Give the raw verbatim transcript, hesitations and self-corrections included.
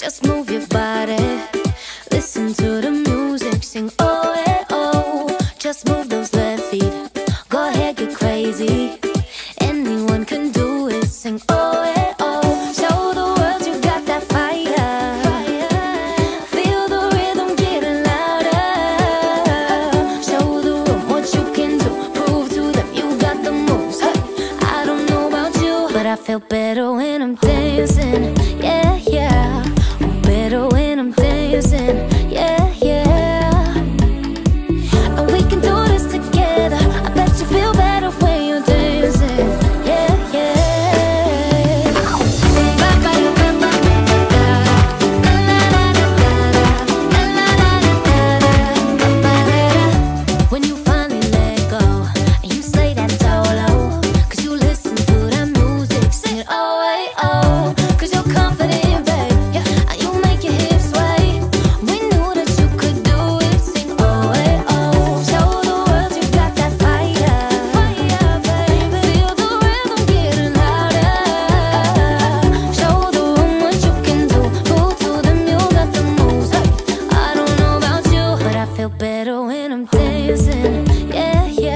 Just move your body, listen to the music, sing oh eh oh. Just move those left feet, go ahead, get crazy. Anyone can do it, sing oh eh oh. Show the world you got that fire, feel the rhythm getting louder. Show the room what you can do, prove to them you got the moves. Hey, I don't know about you, but I feel better when I'm dancing. Yeah, yeah, I'm better when I'm dancing. Yeah, yeah, and we can do this together. I bet you feel better when you're dancing. Yeah, yeah. When you finally let go and you slay that solo, cause you listen to that music, sing it oh eh oh. Cause you're confident, babe, yeah, and you make your hips sway. We knew that you could do it, sing oh eh oh. Show the world you got that fire, fire, baby. Feel the rhythm getting louder. Show the room what you can do, prove to them you got the moves. Hey, I don't know about you, but I feel better when I'm dancing. Yeah, yeah.